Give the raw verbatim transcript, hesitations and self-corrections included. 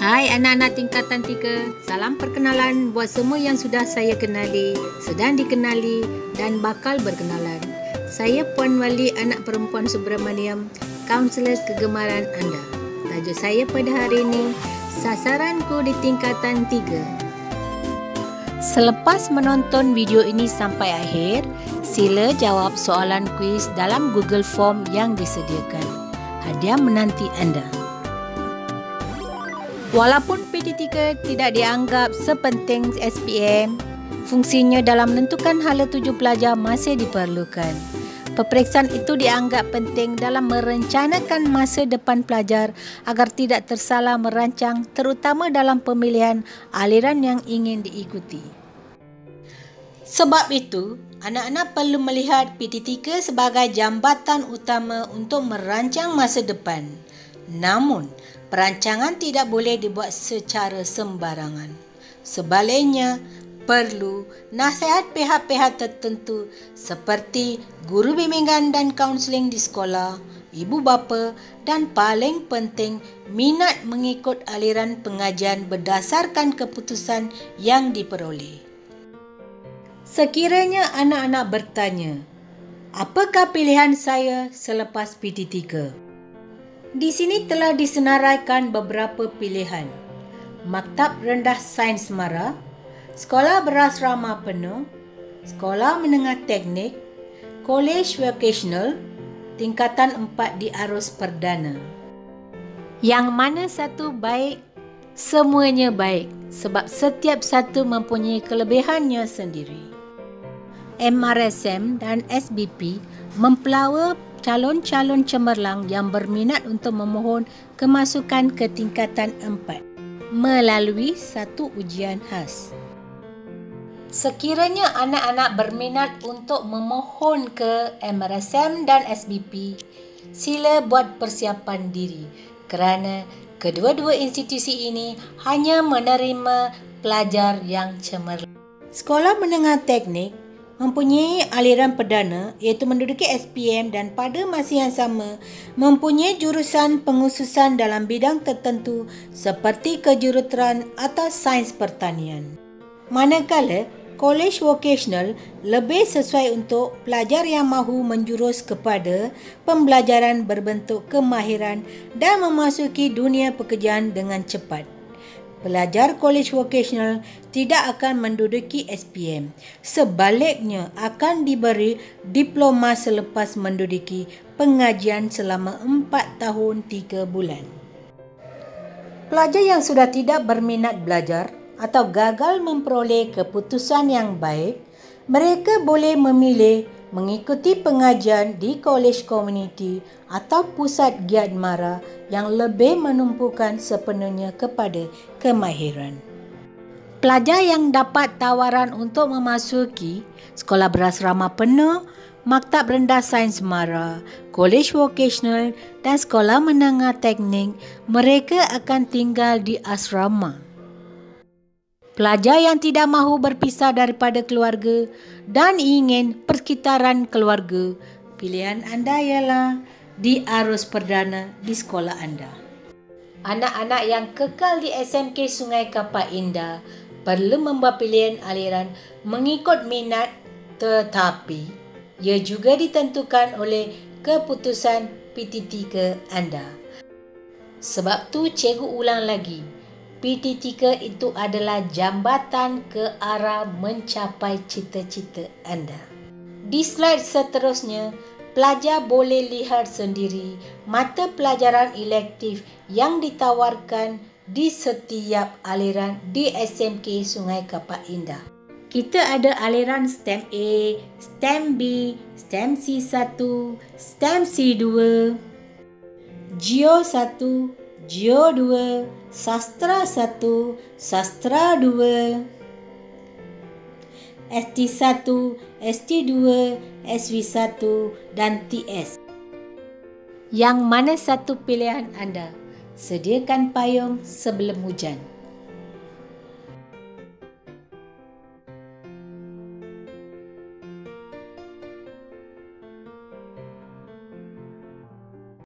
Hai anak-anak tingkatan tiga, salam perkenalan buat semua yang sudah saya kenali, sedang dikenali dan bakal berkenalan. Saya Puan Wali, anak perempuan Subramaniam, kaunselor kegemaran anda. Tajuk saya pada hari ini, sasaranku di tingkatan tiga. Selepas menonton video ini sampai akhir, sila jawab soalan kuis dalam Google Form yang disediakan. Hadiah menanti anda. Walaupun P T tiga tidak dianggap sepenting S P M, fungsinya dalam menentukan hala tuju pelajar masih diperlukan. Peperiksaan itu dianggap penting dalam merencanakan masa depan pelajar agar tidak tersalah merancang, terutama dalam pemilihan aliran yang ingin diikuti. Sebab itu, anak-anak perlu melihat P T tiga sebagai jambatan utama untuk merancang masa depan. Namun, perancangan tidak boleh dibuat secara sembarangan. Sebaliknya, perlu nasihat pihak-pihak tertentu seperti guru bimbingan dan kaunseling di sekolah, ibu bapa dan paling penting minat mengikut aliran pengajian berdasarkan keputusan yang diperoleh. Sekiranya anak-anak bertanya, apakah pilihan saya selepas P T tiga? Di sini telah disenaraikan beberapa pilihan. Maktab Rendah Sains Mara, Sekolah Berasrama Penuh, Sekolah Menengah Teknik, Kolej Vocational, Tingkatan empat di Arus Perdana. Yang mana satu baik? Semuanya baik sebab setiap satu mempunyai kelebihannya sendiri. M R S M dan S B P mempelawa calon-calon cemerlang yang berminat untuk memohon kemasukan ke tingkatan empat melalui satu ujian khas. Sekiranya anak-anak berminat untuk memohon ke M R S M dan S B P, sila buat persiapan diri kerana kedua-dua institusi ini hanya menerima pelajar yang cemerlang. Sekolah Menengah Teknik mempunyai aliran perdana iaitu menduduki S P M dan pada masa yang sama mempunyai jurusan pengkhususan dalam bidang tertentu seperti kejuruteraan atau sains pertanian. Manakala Kolej Vocational lebih sesuai untuk pelajar yang mahu menjurus kepada pembelajaran berbentuk kemahiran dan memasuki dunia pekerjaan dengan cepat. Pelajar Kolej Vocational tidak akan menduduki S P M. Sebaliknya akan diberi diploma selepas menduduki pengajian selama empat tahun tiga bulan. Pelajar yang sudah tidak berminat belajar atau gagal memperoleh keputusan yang baik, mereka boleh memilih mengikuti pengajian di kolej komuniti atau pusat giat mara yang lebih menumpukan sepenuhnya kepada kemahiran. Pelajar yang dapat tawaran untuk memasuki Sekolah Berasrama Penuh, Maktab Rendah Sains Mara, Kolej Vocational dan Sekolah Menengah Teknik, mereka akan tinggal di asrama. Pelajar yang tidak mahu berpisah daripada keluarga dan ingin persekitaran keluarga, pilihan anda ialah di Arus Perdana di sekolah anda. Anak-anak yang kekal di S M K Sungai Kapak Indah perlu membuat pilihan aliran mengikut minat, tetapi ia juga ditentukan oleh keputusan P T tiga anda. Sebab tu cikgu ulang lagi, P T tiga itu adalah jambatan ke arah mencapai cita-cita anda. Di slide seterusnya, pelajar boleh lihat sendiri mata pelajaran elektif yang ditawarkan di setiap aliran di S M K Sungai Kapak Indah. Kita ada aliran STEM A, STEM B, STEM C satu, STEM C dua, Geo satu, Geo dua, Sastra satu, Sastra dua, S T satu, S T dua, S V satu dan T S. Yang mana satu pilihan anda? Sediakan payung sebelum hujan.